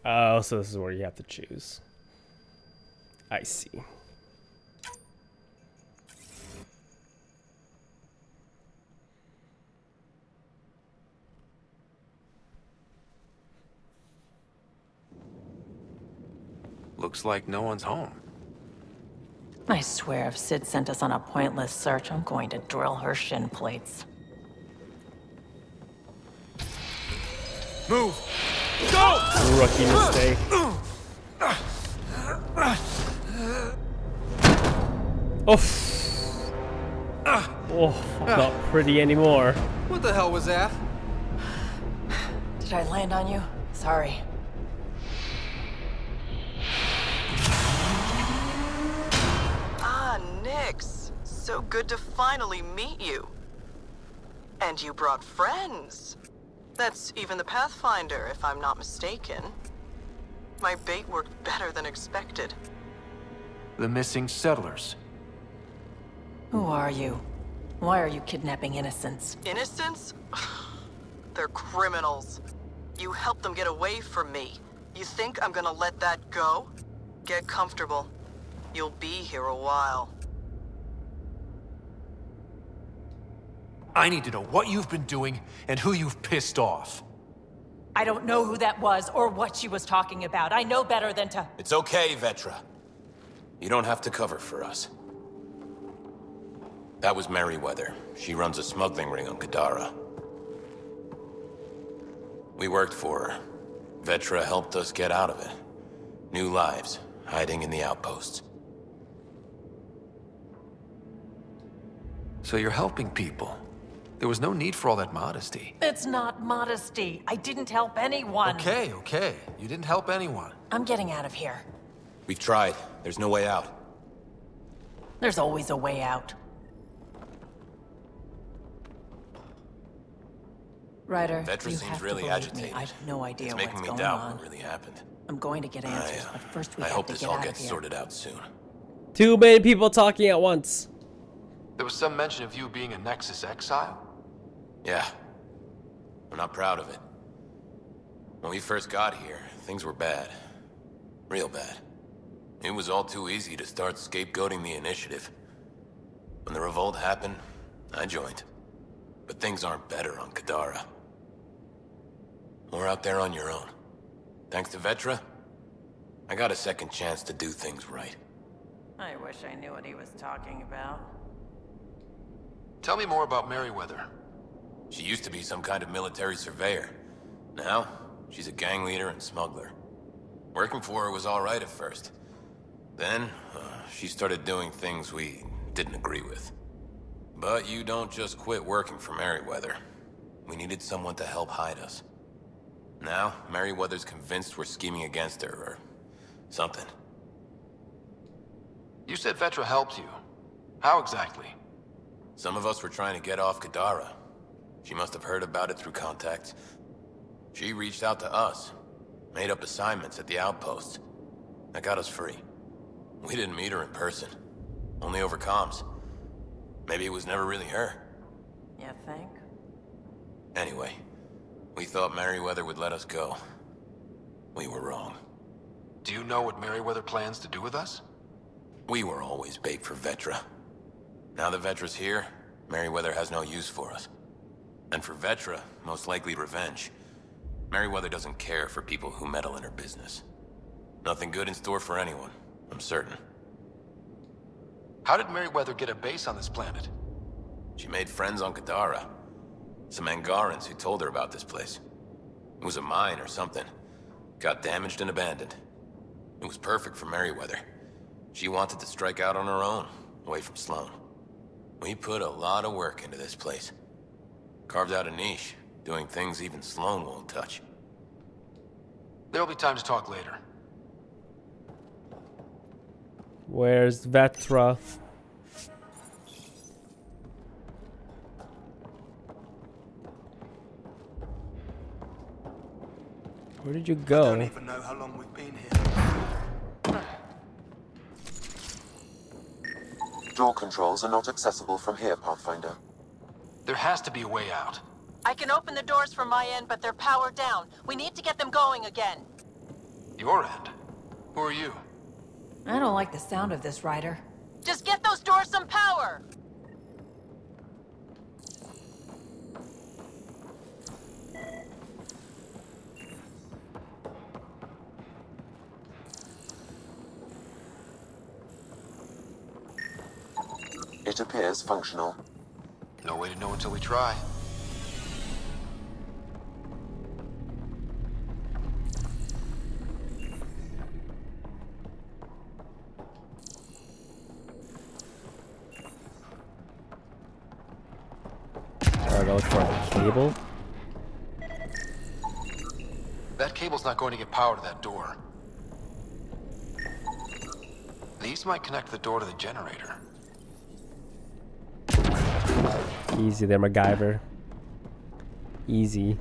Oh, so this is where you have to choose. I see. Looks like no one's home. I swear if Sid sent us on a pointless search, I'm going to drill her shin plates. Move! Go! Rookie mistake. Oof. Oh, not pretty anymore. What the hell was that? Did I land on you? Sorry. Ah, Nix. So good to finally meet you. And you brought friends. That's even the Pathfinder, if I'm not mistaken. My bait worked better than expected. The missing settlers. Who are you? Why are you kidnapping innocents? Innocents? They're criminals. You helped them get away from me. You think I'm gonna let that go? Get comfortable. You'll be here a while. I need to know what you've been doing and who you've pissed off. I don't know who that was or what she was talking about. I know better than to... It's okay, VETRA. You don't have to cover for us. That was Merryweather. She runs a smuggling ring on Kadara. We worked for her. VETRA helped us get out of it. New lives, hiding in the outposts. So you're helping people. There was no need for all that modesty. It's not modesty. I didn't help anyone. Okay. You didn't help anyone. I'm getting out of here. We've tried. There's no way out. There's always a way out. Ryder, VETRA you seems have really to believe agitated. me. I have no idea It's what's making me going doubt on. what really happened. I'm going to get answers, but first we I have hope to this get all out of gets here. sorted out soon. Too many people talking at once. There was some mention of you being a Nexus exile? Yeah. I'm not proud of it. When we first got here, things were bad. Real bad. It was all too easy to start scapegoating the Initiative. When the revolt happened, I joined. But things aren't better on Kadara. Or out there on your own. Thanks to VETRA, I got a second chance to do things right. I wish I knew what he was talking about. Tell me more about Merryweather. She used to be some kind of military surveyor. Now, she's a gang leader and smuggler. Working for her was alright at first. Then, she started doing things we didn't agree with. But you don't just quit working for Merryweather. We needed someone to help hide us. Now, Merryweather's convinced we're scheming against her, or something. You said VETRA helped you. How exactly? Some of us were trying to get off Kadara. She must have heard about it through contacts. She reached out to us, made up assignments at the outposts. That got us free. We didn't meet her in person, only over comms. Maybe it was never really her. You think? Anyway, we thought Merryweather would let us go. We were wrong. Do you know what Merryweather plans to do with us? We were always bait for VETRA. Now that VETRA's here, Merryweather has no use for us. And for VETRA, most likely revenge. Merryweather doesn't care for people who meddle in her business. Nothing good in store for anyone, I'm certain. How did Merryweather get a base on this planet? She made friends on Kadara. Some Angarans who told her about this place. It was a mine or something. Got damaged and abandoned. It was perfect for Merryweather. She wanted to strike out on her own, away from Sloan. We put a lot of work into this place. Carved out a niche, doing things even Sloan won't touch. There'll be time to talk later. Where's VETRA? Where did you I go? don't even know how long we've been here. Door controls are not accessible from here, Pathfinder. There has to be a way out. I can open the doors from my end, but they're powered down. We need to get them going again. Your end? Who are you? I don't like the sound of this, Ryder. Just get those doors some power! It appears functional. No way to know until we try. I gotta look for a cable. That cable's not going to get power to that door. These might connect the door to the generator. Easy there, MacGyver. Easy.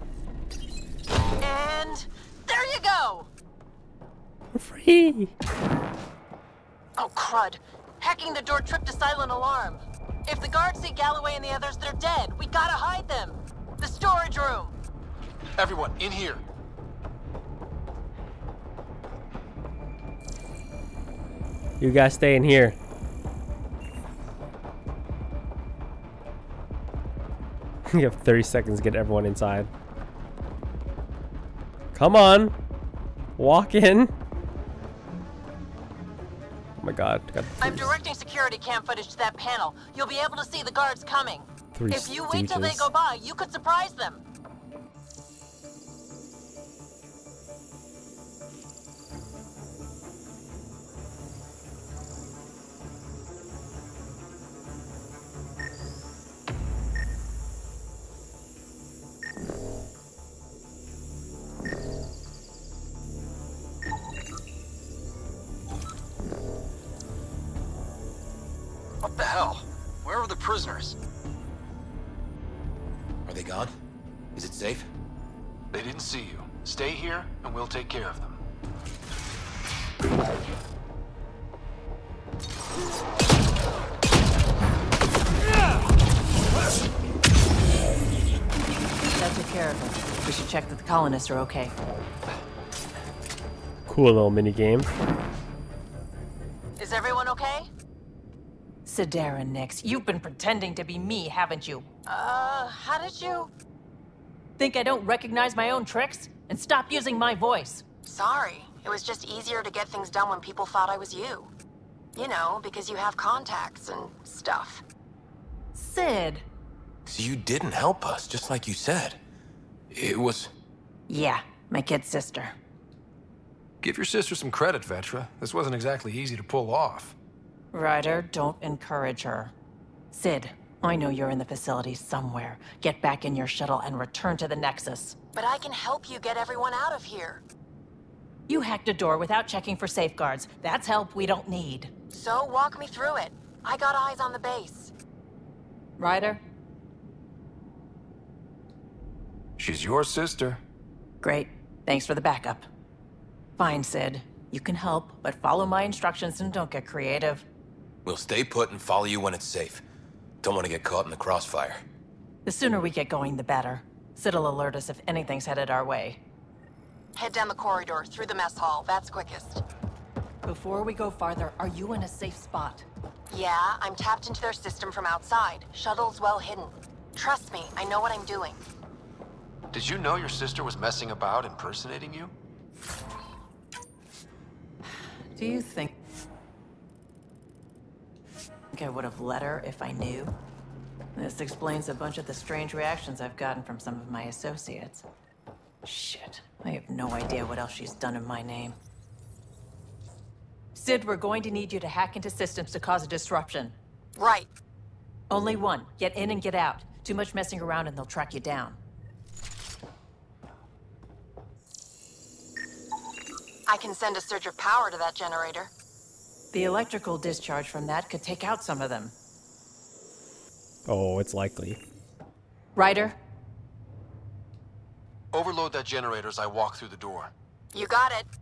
And there you go! We're free! Oh, crud. Hacking the door tripped a silent alarm. If the guards see Galloway and the others, they're dead. We gotta hide them. The storage room. Everyone, in here. You guys stay in here. You have 30 seconds to get everyone inside. Come on. Walk in. Oh my god. I'm directing security cam footage to that panel. You'll be able to see the guards coming. If you wait till they go by, you could surprise them. What the hell? Where are the prisoners? Are they gone? Is it safe? They didn't see you. Stay here, and we'll take care of them. That took care of them. We should check that the colonists are okay. Cool little mini game. Is everyone okay? Sidera, Nix, you've been pretending to be me, haven't you? How did you... Think I don't recognize my own tricks? And stop using my voice. Sorry. It was just easier to get things done when people thought I was you. You know, because you have contacts and stuff. Sid. So you didn't help us, just like you said. It was... Yeah, my kid sister. Give your sister some credit, VETRA. This wasn't exactly easy to pull off. Ryder, don't encourage her. Sid, I know you're in the facility somewhere. Get back in your shuttle and return to the Nexus. But I can help you get everyone out of here. You hacked a door without checking for safeguards. That's help we don't need. So walk me through it. I got eyes on the base. Ryder? She's your sister. Great. Thanks for the backup. Fine, Sid. You can help, but follow my instructions and don't get creative. We'll stay put and follow you when it's safe. Don't want to get caught in the crossfire. The sooner we get going, the better. Sid'll alert us if anything's headed our way. Head down the corridor, through the mess hall. That's quickest. Before we go farther, are you in a safe spot? Yeah, I'm tapped into their system from outside. Shuttle's well hidden. Trust me, I know what I'm doing. Did you know your sister was messing about, impersonating you? Do you think I would have let her if I knew? This explains a bunch of the strange reactions I've gotten from some of my associates. Shit, I have no idea what else she's done in my name. Sid, we're going to need you to hack into systems to cause a disruption. Right. Only one. Get in and get out. Too much messing around and they'll track you down. I can send a surge of power to that generator. The electrical discharge from that could take out some of them. Oh, it's likely. Ryder? Overload that generator as I walk through the door. You got it.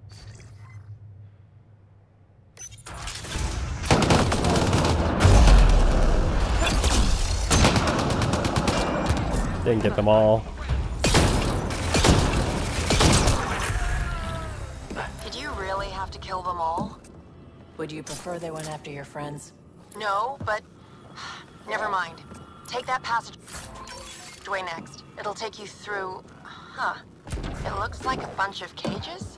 Didn't get them all. Did you kill them all? Would you prefer they went after your friends? No, but... Never mind. Take that passageway next. It'll take you through... Huh. It looks like a bunch of cages?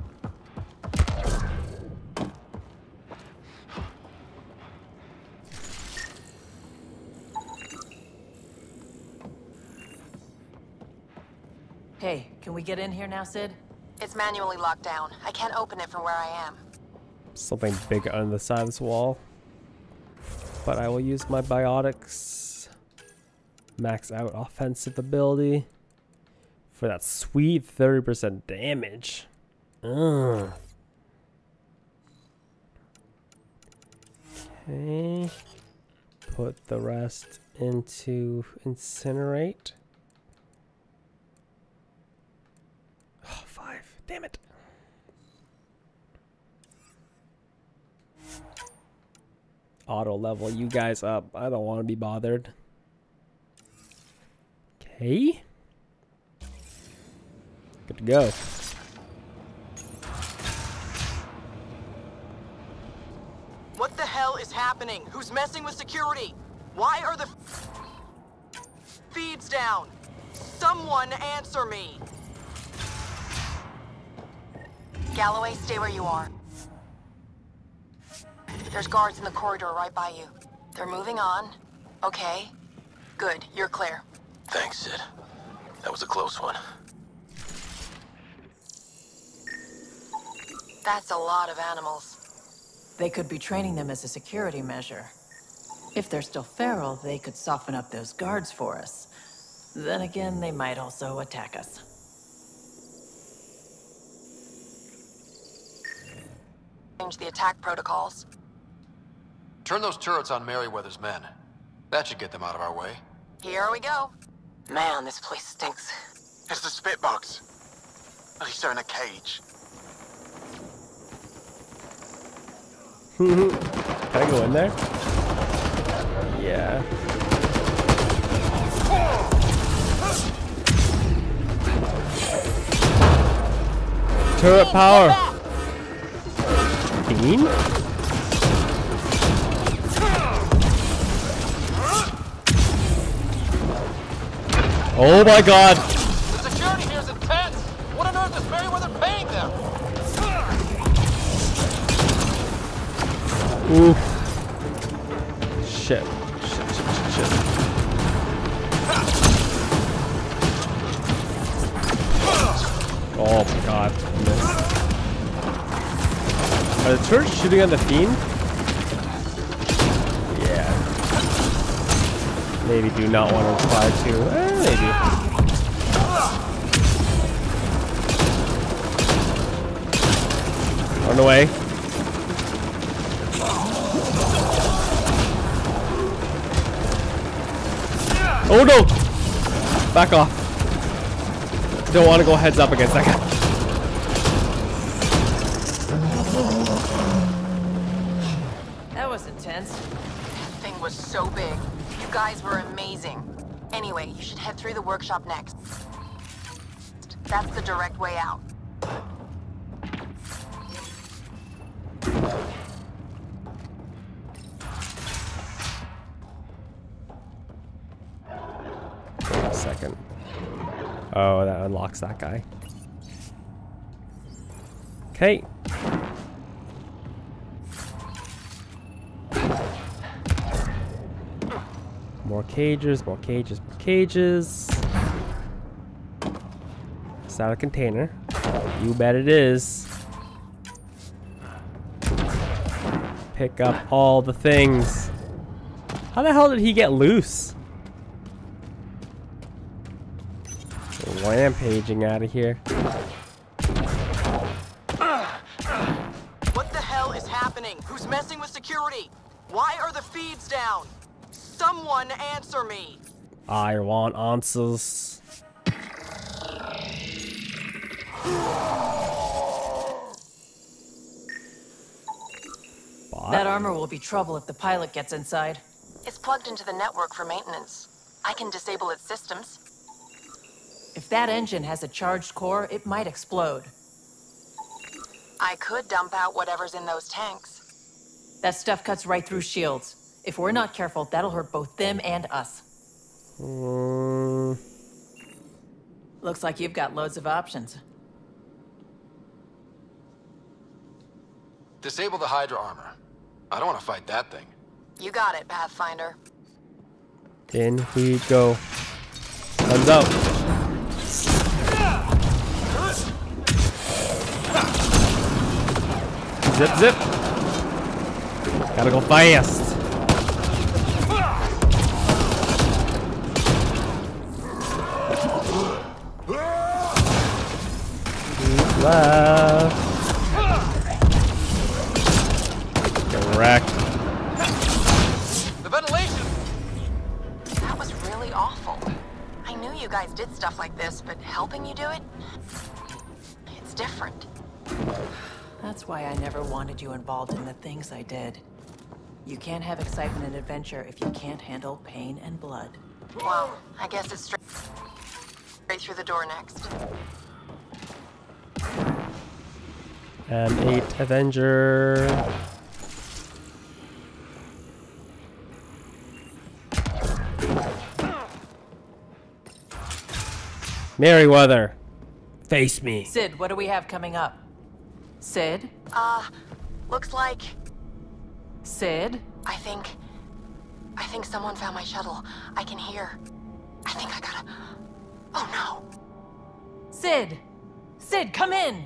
Hey, can we get in here now, Sid? It's manually locked down. I can't open it from where I am. Something big on the side of this wall. But I will use my biotics. Max out offensive ability. For that sweet 30% damage. Okay. Put the rest into incinerate. Oh, 5. Damn it. Auto level you guys up. I don't want to be bothered. Okay. Good to go. What the hell is happening? Who's messing with security? Why are the feeds down? Someone answer me. Galloway, stay where you are. There's guards in the corridor right by you. They're moving on. Okay. Good, you're clear. Thanks, Sid. That was a close one. That's a lot of animals. They could be training them as a security measure. If they're still feral, they could soften up those guards for us. Then again, they might also attack us. Change the attack protocols. Turn those turrets on Merryweather's men. That should get them out of our way. Here we go. Man, this place stinks. It's the spitbugs. At least they're in a cage. Can I go in there? Yeah. Turret power. Beam? Oh my god! The security here is intense! What on earth is Merryweather paying them? Oof. Shit. Shit. Oh my god. Are the turrets shooting on the Fiend? Yeah. Maybe do not want to reply to. Maybe. On the way. Oh no! Back off. Don't want to go heads up against that guy. That was intense. That thing was so big. You guys were amazing. Anyway, you should head through the workshop next. That's the direct way out. Wait a second. Oh, that unlocks that guy. Okay. More cages, more cages, more cages. Is that a container? You bet it is. Pick up all the things. How the hell did he get loose? Rampaging out of here. What the hell is happening? Who's messing with security? Why are the feeds down? Someone answer me. I want answers. That armor will be trouble if the pilot gets inside. It's plugged into the network for maintenance. I can disable its systems. If that engine has a charged core, it might explode. I could dump out whatever's in those tanks. That stuff cuts right through shields. If we're not careful, that'll hurt both them and us. Looks like you've got loads of options. Disable the Hydra armor. I don't want to fight that thing. You got it, Pathfinder. In we go. Guns out. Zip, zip. Gotta go fast. Left. Correct. The ventilation! That was really awful. I knew you guys did stuff like this, but helping you do it? It's different. That's why I never wanted you involved in the things I did. You can't have excitement and adventure if you can't handle pain and blood. Well, I guess it's straight through the door next. M8 Avenger. Merryweather, face me. Sid, what do we have coming up? Sid? Looks like... Sid? I think someone found my shuttle. I can hear. I think I gotta... Oh no. Sid! Sid, come in!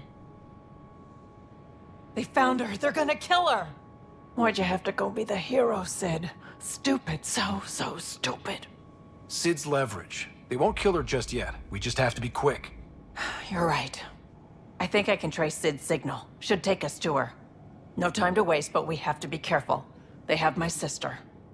They found her. They're gonna kill her. Why'd you have to go be the hero, Sid? Stupid. So stupid. Sid's leverage. They won't kill her just yet. We just have to be quick. You're right. I think I can trace Sid's signal. Should take us to her. No time to waste, but we have to be careful. They have my sister.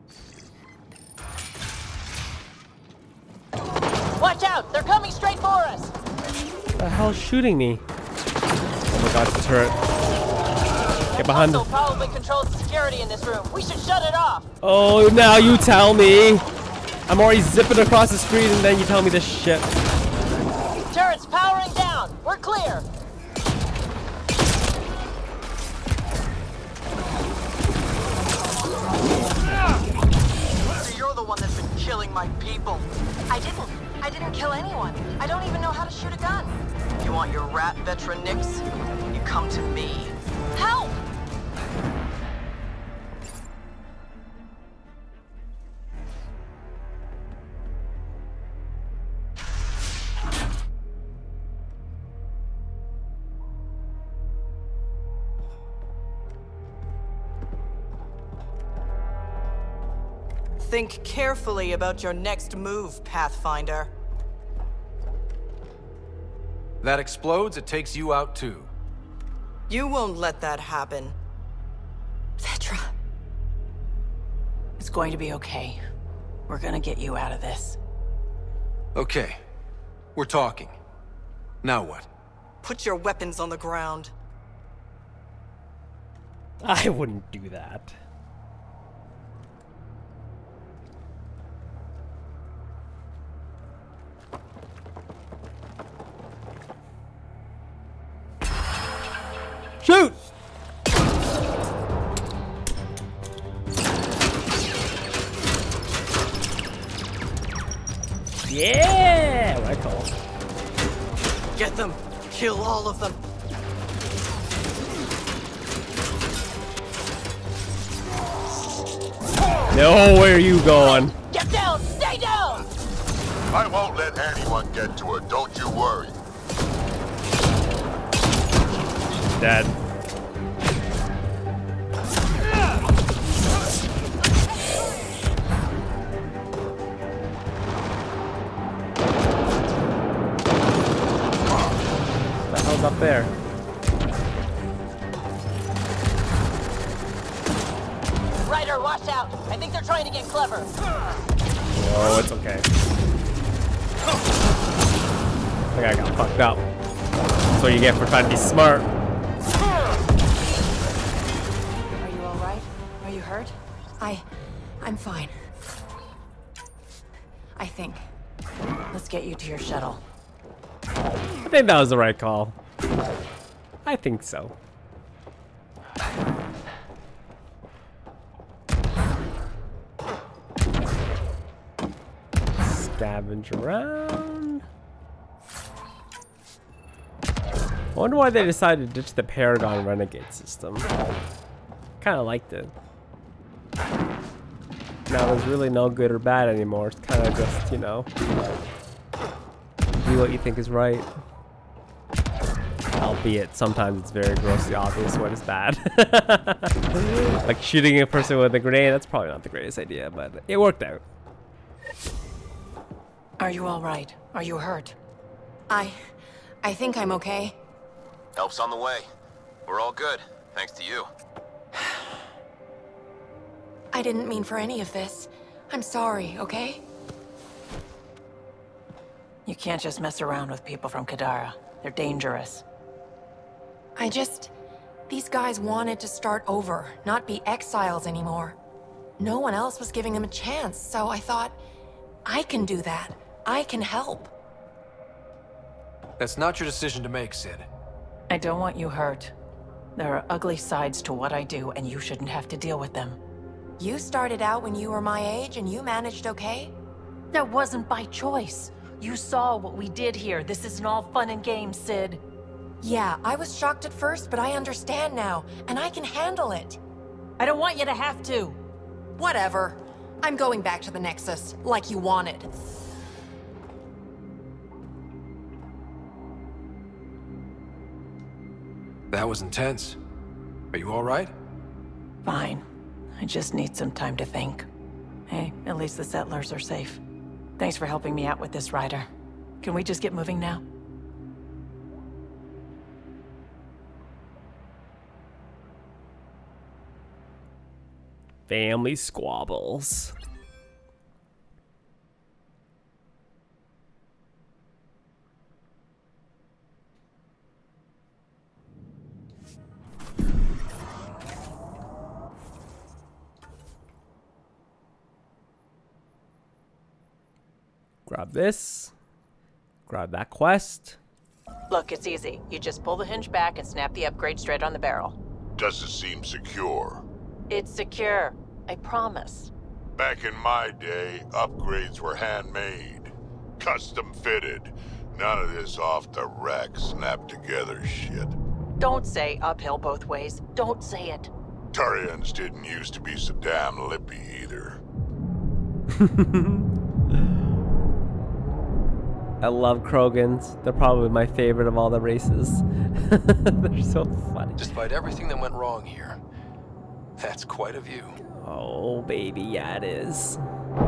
Watch out! They're coming straight for us! What the hell's shooting me? Oh my god, it's a turret. Get behind Also them. probably controls the security in this room. We should shut it off. Oh, now you tell me. I'm already zipping across the screen and then you tell me this shit. Turret's powering down. We're clear. So you're the one that's been killing my people. I didn't kill anyone. I don't even know how to shoot a gun. You want your rat, VETRA Nix? You come to me. Help! Think carefully about your next move, Pathfinder. That explodes, it takes you out too. You won't let that happen. VETRA. It's going to be okay. We're gonna get you out of this. Okay. We're talking. Now what? Put your weapons on the ground. I wouldn't do that. Shoot! Yeah! What I call it. Get them. Kill all of them. No, where are you going? Get down! Stay down! I won't let anyone get to her, don't you worry. Dead. What the hell's up there? Ryder, watch out! I think they're trying to get clever. Oh, it's okay. I think I got fucked up. That's what you get for trying to be smart. Are you alright? Are you hurt? I'm fine. I think. Let's get you to your shuttle. I think that was the right call. I think so. Scavenge around. I wonder why they decided to ditch the Paragon Renegade system. Kind of liked it. Now there's really no good or bad anymore. It's kind of just, you know, do what you think is right. Albeit sometimes it's very grossly obvious what is bad. Like shooting a person with a grenade, that's probably not the greatest idea, but it worked out. Are you all right? Are you hurt? I think I'm okay. Help's on the way. We're all good, thanks to you. I didn't mean for any of this. I'm sorry, okay? You can't just mess around with people from Kadara. They're dangerous. These guys wanted to start over, not be exiles anymore. No one else was giving them a chance, so I thought, I can do that. I can help. That's not your decision to make, Sid. I don't want you hurt. There are ugly sides to what I do, and you shouldn't have to deal with them. You started out when you were my age, and you managed okay? That wasn't by choice. You saw what we did here. This isn't all fun and games, Sid. Yeah, I was shocked at first, but I understand now, and I can handle it. I don't want you to have to. Whatever. I'm going back to the Nexus, like you wanted. That was intense. Are you all right? Fine. I just need some time to think. Hey, at least the settlers are safe. Thanks for helping me out with this, Ryder. Can we just get moving now? Family squabbles. Grab this. Grab that quest. Look, it's easy. You just pull the hinge back and snap the upgrade straight on the barrel. Doesn't seem secure. It's secure. I promise. Back in my day, upgrades were handmade. Custom fitted. None of this off the rack, snap together shit. Don't say uphill both ways. Don't say it. Turians didn't used to be so damn lippy either. I love Krogans. They're probably my favorite of all the races. They're so funny. Despite everything that went wrong here, that's quite a view. Oh, baby, yeah, it is.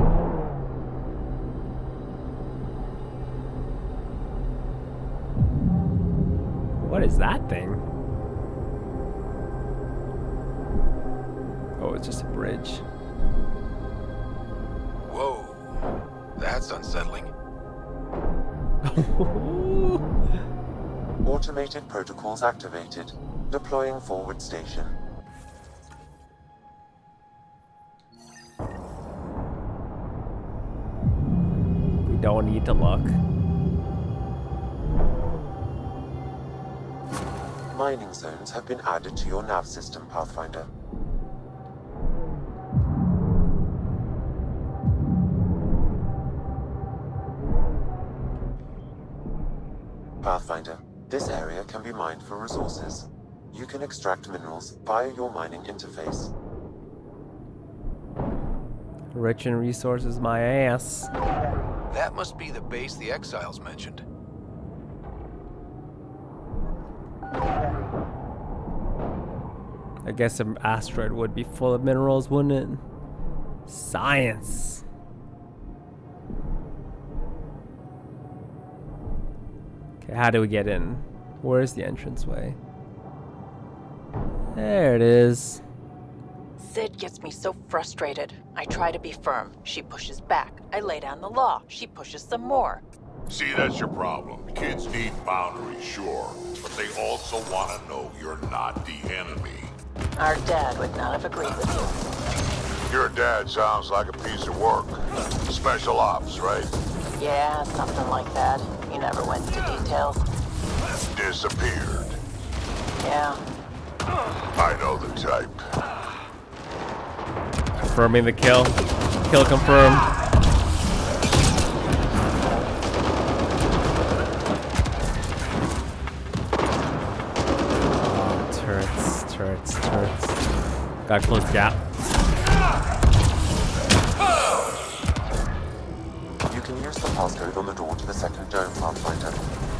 What is that thing? Oh, it's just a bridge. Whoa, that's unsettling. Automated protocols activated. Deploying forward station. We don't need to look. Mining zones have been added to your nav system, Pathfinder. Pathfinder, this area can be mined for resources. You can extract minerals via your mining interface. Rich in resources, my ass. That must be the base the exiles mentioned. I guess an asteroid would be full of minerals, wouldn't it? Science. Okay, how do we get in? Where's the entranceway? There it is. Sid gets me so frustrated. I try to be firm. She pushes back. I lay down the law. She pushes some more. See, that's your problem. Kids need boundaries, sure, but they also want to know you're not the enemy. Our dad would not have agreed with you. Your dad sounds like a piece of work. Special ops, right? Yeah, something like that. He never went into details. Disappeared. Yeah. I know the type. Confirming the kill. Kill confirmed. Turrets, turrets. Gotta close the gap. You can use the passcode on the door to the second dome, Pathfinder.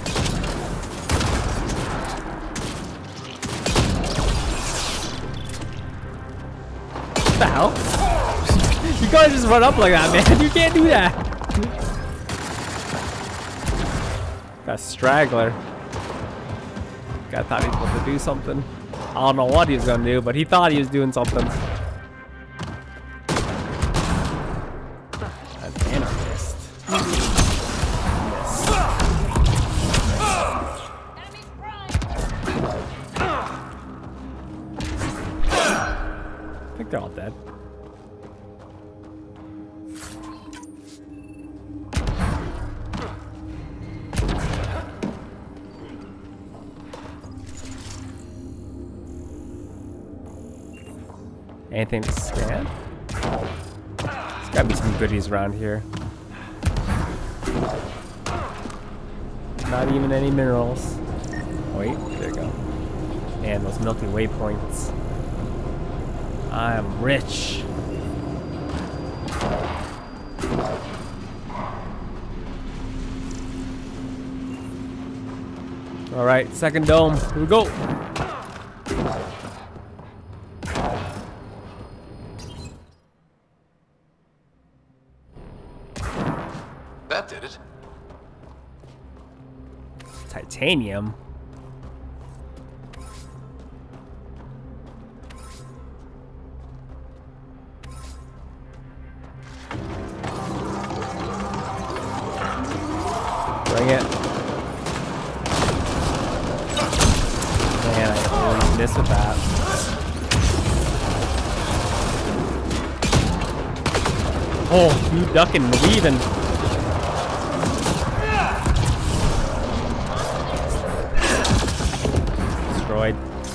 What the hell? You can't just run up like that, man. You can't do that. Got a straggler. Guy thought he was supposed to do something. I don't know what he was gonna do, but he thought he was doing something. An anarchist. I think they're all dead. Anything to scan? There's gotta be some goodies around here. Not even any minerals. Wait, there you go. And those Milky Way points. I'm rich. Alright, second dome. Here we go. That did it. Titanium. Bring it. Man, I always miss with that. Oh, you ducking and weaving. Destroyed.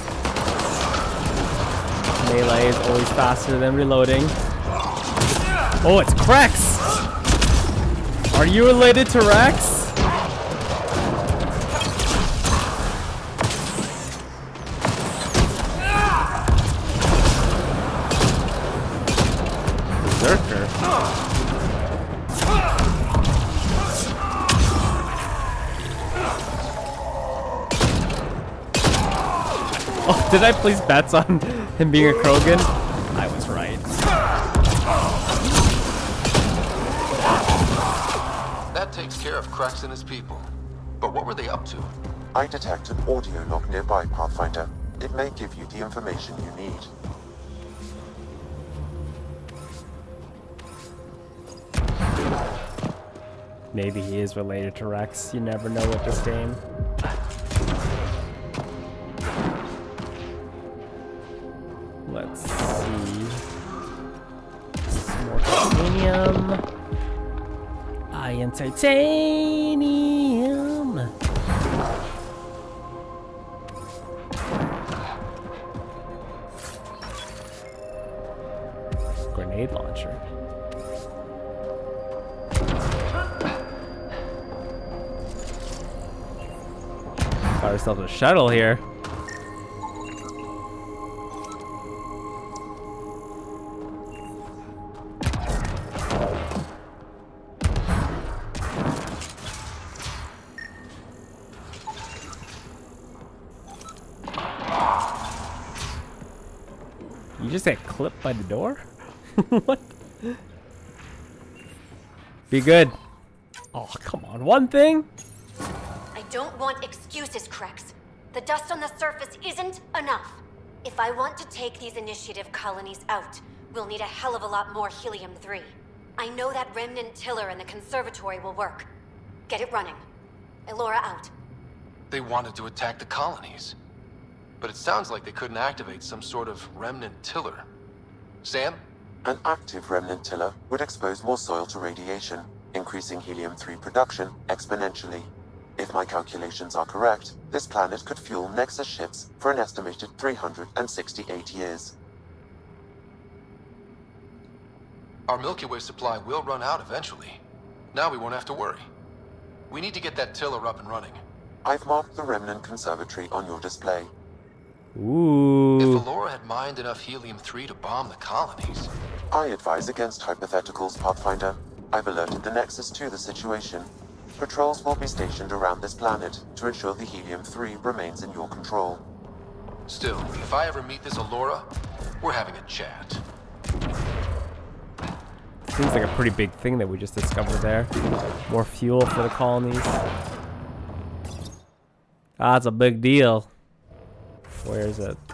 Melee is always faster than reloading. Oh, it's Crex! Are you related to Rex? Berserker. Oh, did I place bets on him being a Krogan? I was right. That takes care of Cracks and his people. But what were they up to? I detect an audio log nearby, Pathfinder. It may give you the information you need. Maybe he is related to Rex. You never know with this game. Let's see. Some more titanium. Iron titanium. Grenade launcher. Got ourselves a shuttle here. You just got clipped by the door? What? Be good. Oh, come on. One thing? I don't want excuses, Crex. The dust on the surface isn't enough. If I want to take these initiative colonies out, we'll need a hell of a lot more helium-3. I know that remnant tiller in the conservatory will work. Get it running. Elora out. They wanted to attack the colonies. But it sounds like they couldn't activate some sort of remnant tiller. Sam? An active remnant tiller would expose more soil to radiation, increasing helium-3 production exponentially. If my calculations are correct, this planet could fuel Nexus ships for an estimated 368 years. Our Milky Way supply will run out eventually. Now we won't have to worry. We need to get that tiller up and running. I've marked the remnant conservatory on your display. Ooh. If Alora had mined enough helium-3 to bomb the colonies... I advise against hypotheticals, Pathfinder. I've alerted the Nexus to the situation. Patrols will be stationed around this planet to ensure the helium-3 remains in your control. Still, if I ever meet this Alora, we're having a chat. Seems like a pretty big thing that we just discovered there. More fuel for the colonies. That's a big deal. Where is it?